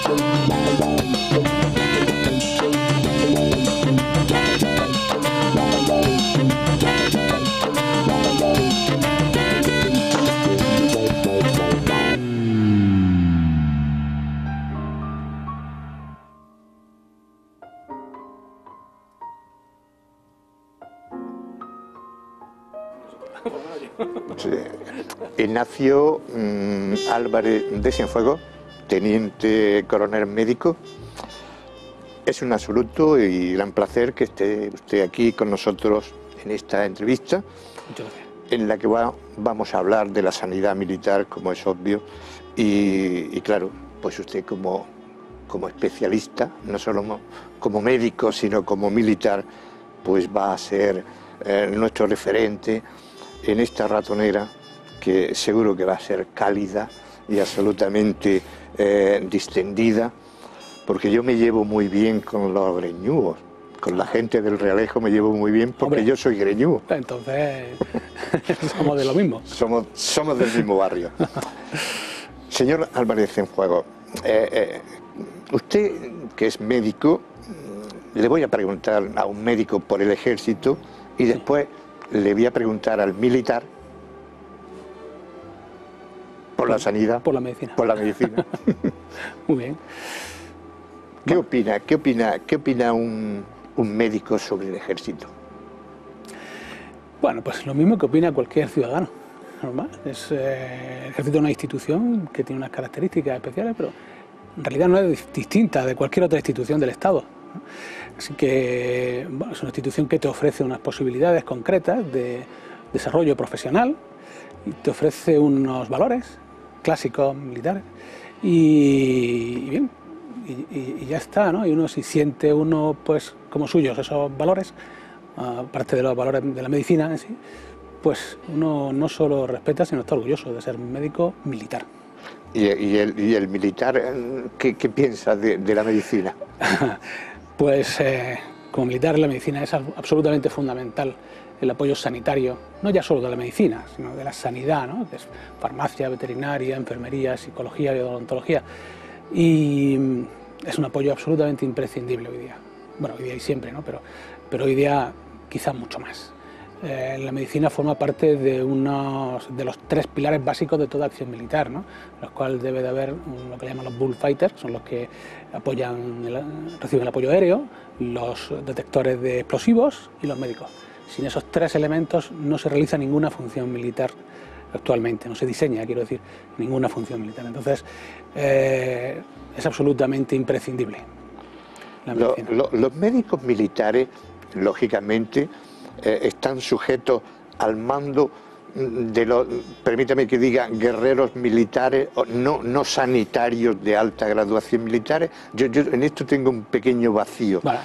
Ignacio Álvarez de Cienfuegos, teniente coronel médico. Es un absoluto y gran placer que esté usted aquí con nosotros en esta entrevista, en la que vamos a hablar de la sanidad militar, como es obvio, y claro, pues usted como especialista, no solo como médico, sino como militar, pues va a ser nuestro referente en esta ratonera, que seguro que va a ser cálida y absolutamente distendida, porque yo me llevo muy bien con los greñudos, con la gente del Realejo me llevo muy bien porque yo soy greñudo. Entonces, somos de lo mismo. Somos del mismo barrio. Señor Álvarez Cienfuegos, usted que es médico, le voy a preguntar a un médico por el ejército y después le voy a preguntar al militar por la sanidad. Por la medicina. Por la medicina. Muy bien. ¿Qué opina un médico sobre el ejército? Bueno, pues lo mismo que opina cualquier ciudadano normal. El ejército es una institución que tiene unas características especiales, pero en realidad no es distinta de cualquier otra institución del Estado. Así que bueno, es una institución que te ofrece unas posibilidades concretas de desarrollo profesional y te ofrece unos valores clásicos militares y bien, y ya está, ¿no? Y uno, si siente uno pues como suyos esos valores, aparte de los valores de la medicina en sí, pues uno no solo respeta, sino está orgulloso de ser médico militar. ¿Y el militar qué piensa de la medicina? Pues como militar la medicina es absolutamente fundamental, el apoyo sanitario, no ya solo de la medicina, sino de la sanidad, ¿no? Que es farmacia, veterinaria, enfermería, psicología y odontología. Y es un apoyo absolutamente imprescindible hoy día. Bueno, hoy día y siempre, ¿no? Pero hoy día quizás mucho más. La medicina forma parte de los 3 pilares básicos de toda acción militar, ¿no? Los cuales debe de haber lo que llaman los bullfighters, que son los que reciben el apoyo aéreo, los detectores de explosivos y los médicos. Sin esos 3 elementos no se realiza ninguna función militar actualmente, no se diseña, quiero decir, ninguna función militar. Entonces, es absolutamente imprescindible la medicina. Los médicos militares, lógicamente, están sujetos al mando de los, permítame que diga, guerreros militares, no sanitarios de alta graduación militares. Yo en esto tengo un pequeño vacío. Bueno,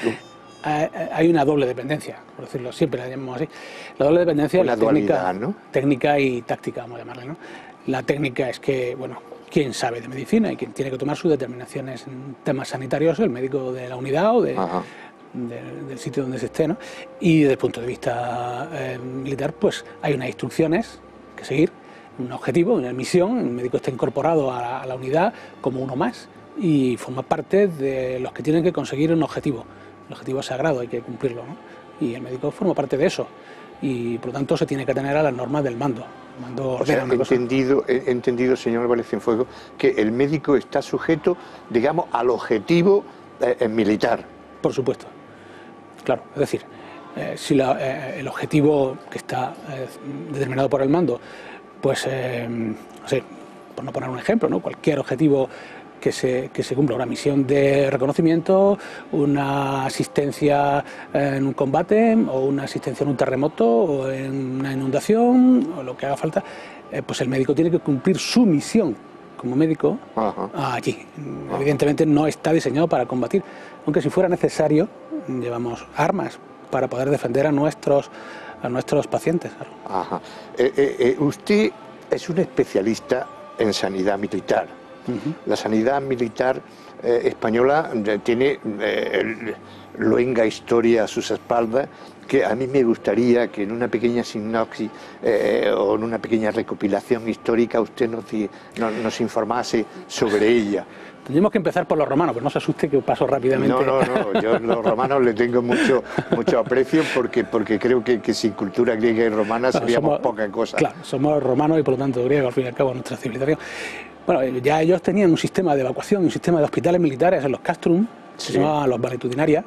hay una doble dependencia, por decirlo, siempre la llamamos así. La doble dependencia es la técnica, ¿no? Técnica y táctica, vamos a llamarle, ¿no? La técnica es que, bueno, quien sabe de medicina y quien tiene que tomar sus determinaciones en temas sanitarios, el médico de la unidad o del sitio donde se esté, ¿no? Y desde el punto de vista militar, pues hay unas instrucciones que seguir, un objetivo, una misión, el médico está incorporado a la unidad como uno más y forma parte de los que tienen que conseguir un objetivo. El objetivo es sagrado, hay que cumplirlo, ¿no? Y el médico forma parte de eso y por lo tanto se tiene que atener a las normas del mando. El mando ordena una cosa. He entendido, señor Álvarez Cienfuegos, que el médico está sujeto, digamos, al objetivo militar. Por supuesto, claro, es decir, si el objetivo que está determinado por el mando, pues, no sé, por no poner un ejemplo, ¿no? Cualquier objetivo que se cumpla, una misión de reconocimiento, una asistencia en un combate o una asistencia en un terremoto o en una inundación o lo que haga falta, pues el médico tiene que cumplir su misión como médico allí. Evidentemente no está diseñado para combatir, aunque si fuera necesario llevamos armas para poder defender a nuestros pacientes. Claro. Usted es un especialista en sanidad militar. La sanidad militar española tiene luenga historia a sus espaldas que a mí me gustaría que en una pequeña sinopsis o en una pequeña recopilación histórica usted nos informase sobre ella. Tendríamos que empezar por los romanos, pero no se asuste que paso rápidamente. No, yo a los romanos le tengo mucho aprecio porque creo que sin cultura griega y romana seríamos poca cosa. Claro, somos romanos y por lo tanto griegos, al fin y al cabo, nuestra civilización. Bueno, ya ellos tenían un sistema de evacuación, un sistema de hospitales militares en los castrum, se llamaban los valetudinarias,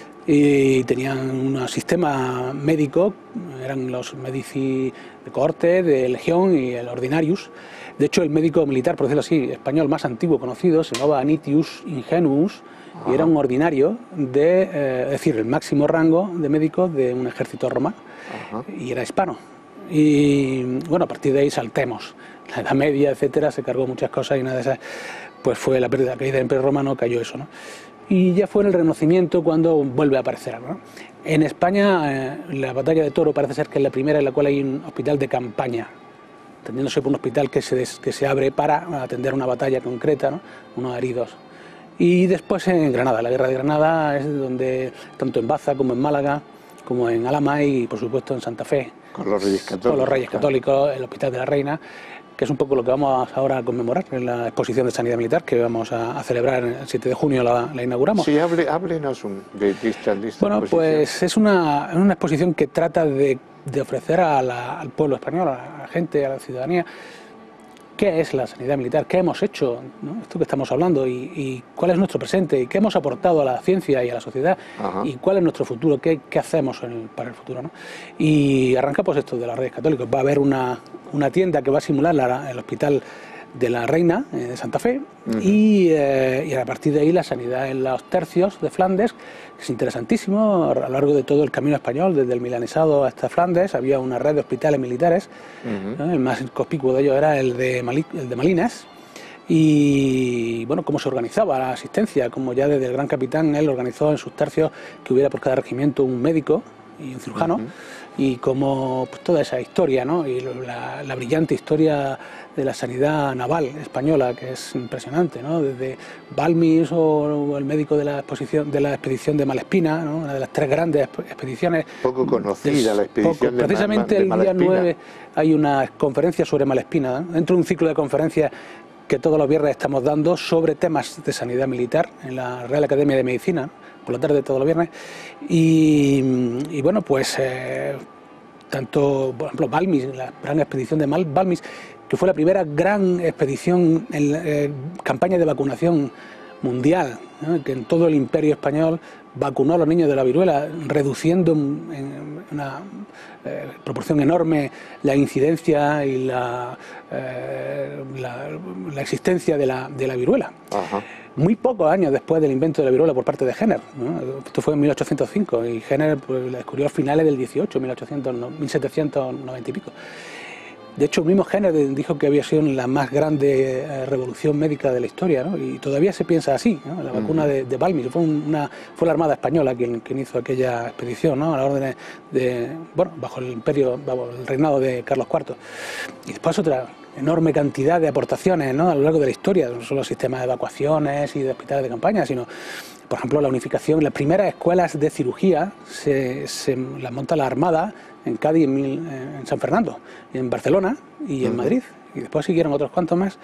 y tenían un sistema médico, eran los medici de cohorte, de legión y el ordinarius. De hecho, el médico militar, por decirlo así, español más antiguo conocido, se llamaba Anitius Ingenuus, y era un ordinario es decir, el máximo rango de médico de un ejército romano, y era hispano. Y bueno, a partir de ahí saltemos. La Edad Media, etcétera, se cargó muchas cosas y una de esas pues fue la pérdida, la caída del Imperio Romano, cayó eso, ¿no? Y ya fue en el Renacimiento cuando vuelve a aparecer algo, ¿no? En España, la batalla de Toro parece ser que es la primera en la cual hay un hospital de campaña, entendiéndose por un hospital que se abre para atender una batalla concreta, ¿no? Unos heridos. Y después en Granada, la Guerra de Granada es donde, tanto en Baza como en Málaga, como en Alhama y por supuesto en Santa Fe, con los Reyes Católicos, con los Reyes Católicos, el Hospital de la Reina, que es un poco lo que vamos ahora a conmemorar en la exposición de Sanidad Militar que vamos a celebrar el 7 de junio, la inauguramos. Sí, háblenos de esta bueno, exposición. Pues es una exposición que trata de ofrecer al pueblo español, a la gente, a la ciudadanía, qué es la sanidad militar, qué hemos hecho, ¿no? Esto que estamos hablando, y cuál es nuestro presente, y qué hemos aportado a la ciencia y a la sociedad, y cuál es nuestro futuro, qué hacemos para el futuro, ¿no? Y arranca pues esto de los Reyes Católicos. Va a haber una tienda que va a simular el Hospital de la Reina de Santa Fe, y a partir de ahí la sanidad en los tercios de Flandes, que es interesantísimo. A lo largo de todo el camino español, desde el milanesado hasta Flandes, había una red de hospitales militares, ¿no? El más conspicuo de ellos era el de Malines, y bueno, cómo se organizaba la asistencia, como ya desde el gran capitán él organizó en sus tercios que hubiera por cada regimiento un médico y un cirujano, y como pues, toda esa historia, ¿no? Y la brillante historia de la sanidad naval española, que es impresionante, ¿no? Desde Balmis o el médico de la expedición de Malespina, ¿no? Una de las 3 grandes expediciones. Poco conocida la expedición precisamente de Malespina. El día 9 hay una conferencia sobre Malespina, ¿no? Dentro de un ciclo de conferencias que todos los viernes estamos dando sobre temas de sanidad militar en la Real Academia de Medicina, ¿no? Por la tarde todos los viernes, y bueno, pues tanto, por ejemplo, Balmis, la gran expedición de Balmis, que fue la primera gran expedición en campaña de vacunación mundial, ¿no? Que en todo el Imperio español vacunó a los niños de la viruela, reduciendo en una proporción enorme la incidencia y la existencia de la viruela. Muy pocos años después del invento de la viruela por parte de Jenner, ¿no? Esto fue en 1805 y Jenner pues, la descubrió a finales del 18, 1790 y pico. De hecho, el mismo Jenner dijo que había sido la más grande revolución médica de la historia, ¿no? Y todavía se piensa así, ¿no? La vacuna de Balmis fue la Armada Española quien hizo aquella expedición, ¿no? A la orden bajo el reinado de Carlos IV. Y después otra enorme cantidad de aportaciones, ¿no? A lo largo de la historia, no solo sistemas de evacuaciones y de hospitales de campaña, sino, por ejemplo, la unificación. Las primeras escuelas de cirugía se las monta la Armada en Cádiz, en San Fernando, en Barcelona y en Madrid, y después siguieron otros cuantos más,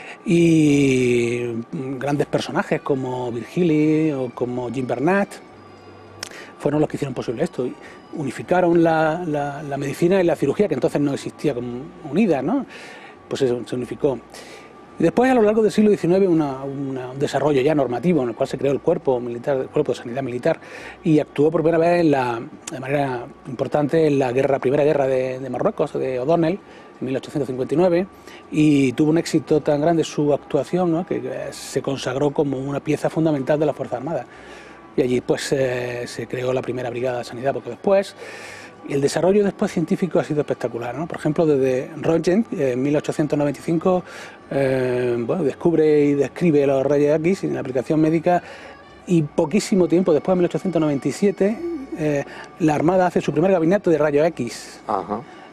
y grandes personajes como Virgili o como Jim Bernat fueron los que hicieron posible esto. Unificaron la medicina y la cirugía, que entonces no existía como unida, ¿no? Pues eso, se unificó. Y después, a lo largo del siglo XIX, un desarrollo ya normativo en el cual se creó el cuerpo militar, el cuerpo de sanidad militar, y actuó por primera vez de manera importante en la primera guerra de Marruecos, de O'Donnell, en 1859, y tuvo un éxito tan grande su actuación, ¿no? Que se consagró como una pieza fundamental de las Fuerzas Armadas. Y allí pues se creó la primera brigada de sanidad, porque después el desarrollo después científico ha sido espectacular, ¿no? Por ejemplo, desde Röntgen, en 1895, descubre y describe los rayos X en la aplicación médica, y poquísimo tiempo después, en 1897, la Armada hace su primer gabinete de rayos X.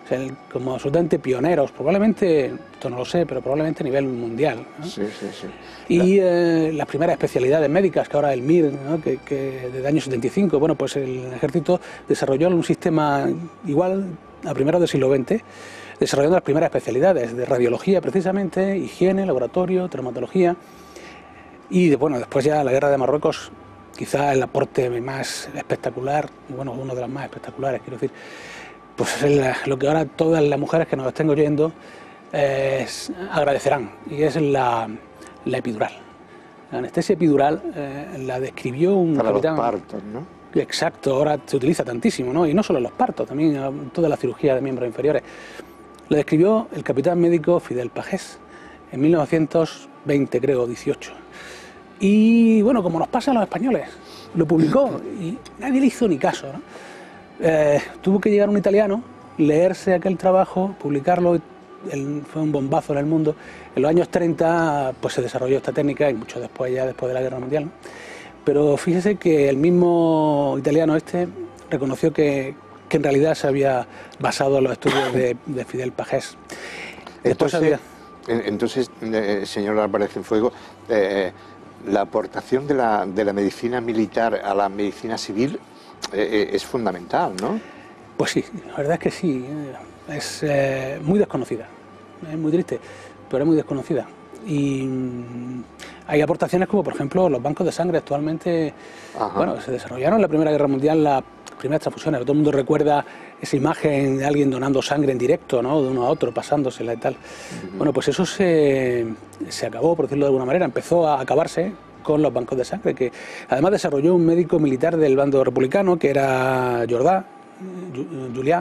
O sea, como absolutamente pioneros, probablemente, esto no lo sé, pero probablemente a nivel mundial, ¿no? Sí, sí, sí. Y las primeras especialidades médicas, que ahora el MIR, ¿no? que desde el año 75, bueno, pues el ejército desarrolló un sistema igual a primeros del siglo XX, desarrollando las primeras especialidades de radiología precisamente, higiene, laboratorio, traumatología, y bueno, después ya la guerra de Marruecos, quizá el aporte más espectacular, bueno, uno de los más espectaculares, quiero decir, pues es lo que ahora todas las mujeres que nos estén oyendo agradecerán, y es la epidural. La anestesia epidural la describió un para capitán... los partos, ¿no? Exacto, ahora se utiliza tantísimo, ¿no? Y no solo en los partos, también en toda la cirugía de miembros inferiores. La describió el capitán médico Fidel Pagés en 1920, creo, 18. Y bueno, como nos pasa a los españoles, lo publicó y nadie le hizo ni caso, ¿no? Tuvo que llegar un italiano, leerse aquel trabajo, publicarlo, fue un bombazo en el mundo. En los años 30 pues se desarrolló esta técnica y mucho después, ya después de la Guerra Mundial, ¿no? Pero fíjese que el mismo italiano reconoció que en realidad se había basado en los estudios de Fidel Pagés. Entonces, señor Álvarez Cienfuegos, la aportación de la medicina militar a la medicina civil es fundamental, ¿no? Pues sí, la verdad es que sí, es muy desconocida, es muy triste, pero es muy desconocida. Y hay aportaciones como, por ejemplo, los bancos de sangre actualmente. Ajá. Bueno, se desarrollaron en la Primera Guerra Mundial las primeras transfusiones. Todo el mundo recuerda esa imagen de alguien donando sangre en directo, ¿no? De uno a otro, pasándosela y tal. Bueno, pues eso se acabó, por decirlo de alguna manera, empezó a acabarse con los bancos de sangre, que además desarrolló un médico militar del bando republicano, que era Julià,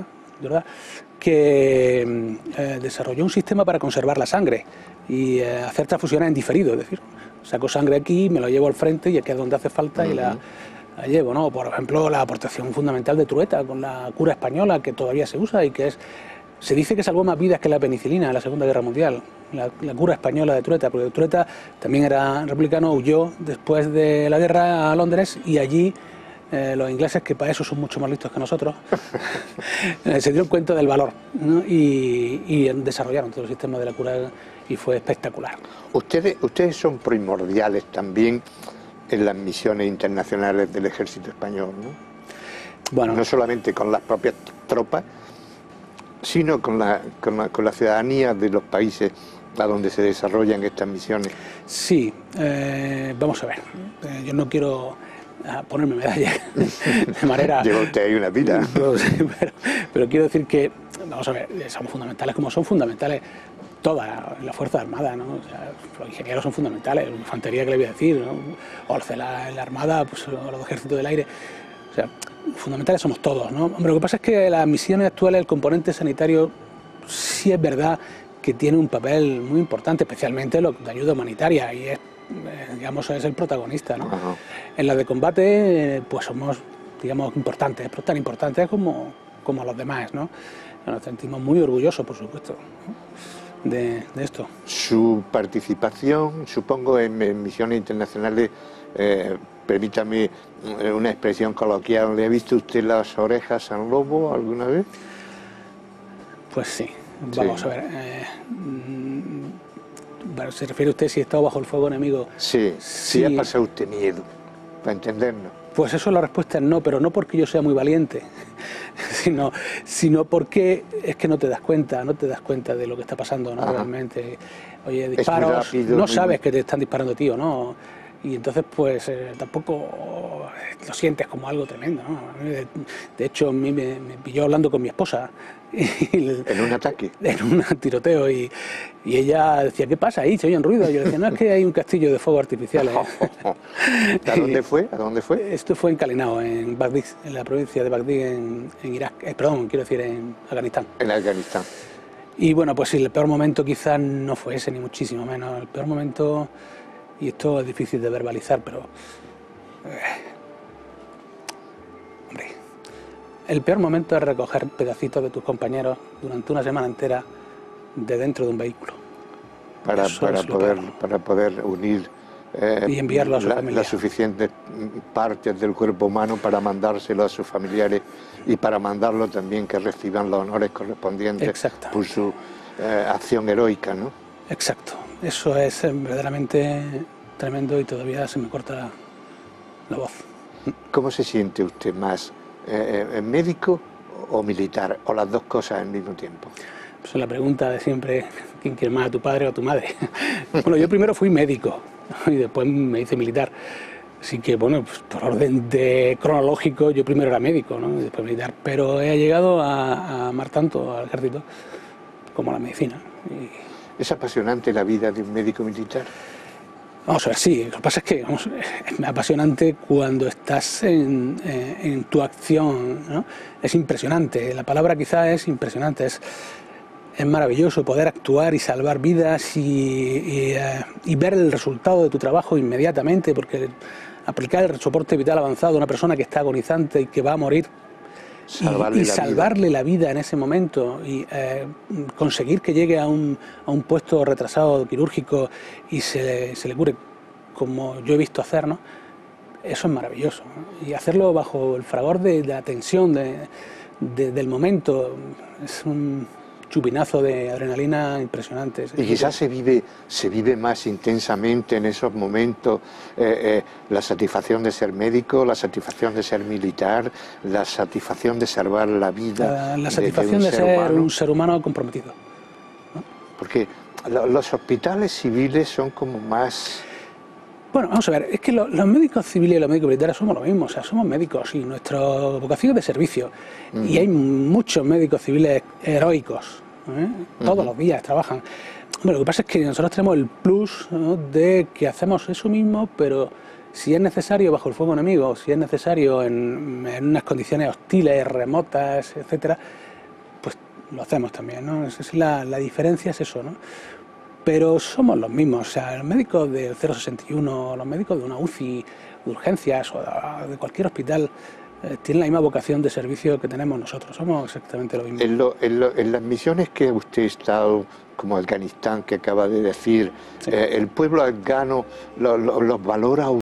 que desarrolló un sistema para conservar la sangre y hacer transfusiones en diferido, es decir, saco sangre aquí, me lo llevo al frente y aquí es donde hace falta y la llevo, ¿no? Por ejemplo, la aportación fundamental de Trueta con la cura española, que todavía se usa y que se dice que salvó más vidas que la penicilina en la Segunda Guerra Mundial, la cura española de Trueta, porque Trueta también era republicano, huyó después de la guerra a Londres y allí los ingleses, que para eso son mucho más listos que nosotros, se dieron cuenta del valor, ¿no? y desarrollaron todo el sistema de la cura y fue espectacular. Ustedes son primordiales también en las misiones internacionales del ejército español, ¿no? Bueno, no solamente con las propias tropas, sino con la ciudadanía de los países a donde se desarrollan estas misiones. Sí, vamos a ver, yo no quiero ponerme medalla de manera... Lleva usted ahí una pila. No sé, pero quiero decir que, vamos a ver, son fundamentales como son fundamentales todas las Fuerzas Armadas, ¿no? O sea, los ingenieros son fundamentales, la infantería, que le voy a decir, ¿no? O la Armada, pues, o los ejércitos del aire. O sea, fundamentales somos todos, ¿no? Hombre, lo que pasa es que las misiones actuales, el componente sanitario, sí es verdad que tiene un papel muy importante, especialmente lo de ayuda humanitaria, y digamos, es el protagonista, ¿no? Ajá. En la de combate, pues somos, digamos, importantes, pero tan importantes como los demás, ¿no? Nos sentimos muy orgullosos, por supuesto, ¿no? de esto. Su participación, supongo, en misiones internacionales, permítame una expresión coloquial, ¿le ha visto usted las orejas al lobo alguna vez? Pues sí, vamos a ver. ¿Se refiere usted si ha estado bajo el fuego enemigo? Sí, sí, ha pasado usted miedo, para entendernos. Pues eso, la respuesta es no, pero no porque yo sea muy valiente, sino porque es que no te das cuenta de lo que está pasando, ¿no? Realmente. Oye, disparos, rápido, no sabes que te están disparando, tío, ¿no? Y entonces, pues, tampoco lo sientes como algo tremendo, ¿no? De hecho, a mí me pilló hablando con mi esposa. ¿En un ataque? En un tiroteo, y ella decía, ¿qué pasa ahí? Se oyen ruidos. Yo le decía, no, es que hay un castillo de fuego artificial. ¿A dónde fue? ¿A dónde fue? Esto fue en Kalinao, en Bagdad, en la provincia de Bagdad, en Irak. Perdón, quiero decir, en Afganistán. En Afganistán. Y bueno, pues sí, el peor momento quizás no fue ese, ni muchísimo menos. El peor momento, y esto es difícil de verbalizar, pero... hombre, el peor momento es recoger pedacitos de tus compañeros durante una semana entera de dentro de un vehículo. Para poder unir y enviarlo a su familia. las suficientes partes del cuerpo humano para mandárselo a sus familiares y para mandarlo también que reciban los honores correspondientes por su acción heroica, ¿no? Exacto, eso es verdaderamente tremendo y todavía se me corta la voz. ¿Cómo se siente usted más, médico o militar, o las dos cosas al mismo tiempo? Pues la pregunta de siempre, ¿quién quiere más, a tu padre o a tu madre? Bueno, yo primero fui médico y después me hice militar. Así que, bueno, pues por orden cronológico, yo primero era médico, ¿no? Y después militar. Pero he llegado a amar tanto al ejército como a la medicina. ¿Es apasionante la vida de un médico militar? Vamos a ver, sí. Lo que pasa es que es apasionante cuando estás en tu acción, ¿no? Es impresionante. La palabra quizá es impresionante. Es maravilloso poder actuar y salvar vidas y ver el resultado de tu trabajo inmediatamente, porque aplicar el soporte vital avanzado a una persona que está agonizante y que va a morir y salvarle la vida en ese momento y conseguir que llegue a un puesto retrasado quirúrgico y se le cure como yo he visto hacer, ¿no? Eso es maravilloso, ¿no? Y hacerlo bajo el fragor de la tensión del momento es un chupinazo de adrenalina impresionante. Y quizás se vive más intensamente en esos momentos la satisfacción de ser médico, la satisfacción de ser militar, la satisfacción de salvar la vida. La satisfacción de ser un ser humano comprometido, ¿no? Porque los hospitales civiles son como más... Bueno, vamos a ver, es que los médicos civiles y los médicos militares somos lo mismo, o sea, somos médicos y nuestra vocación es de servicio. Y hay muchos médicos civiles heroicos, todos los días trabajan. Bueno, lo que pasa es que nosotros tenemos el plus, ¿no?, de que hacemos eso mismo, pero si es necesario bajo el fuego enemigo, si es necesario en unas condiciones hostiles, remotas, etcétera, pues lo hacemos también, ¿no? La diferencia es eso, ¿no? Pero somos los mismos, o sea, los médicos del 061, los médicos de una UCI, de urgencias o de cualquier hospital, tienen la misma vocación de servicio que tenemos nosotros, somos exactamente lo mismo. En las misiones que usted ha estado, como Afganistán, que acaba de decir, sí, el pueblo afgano los valora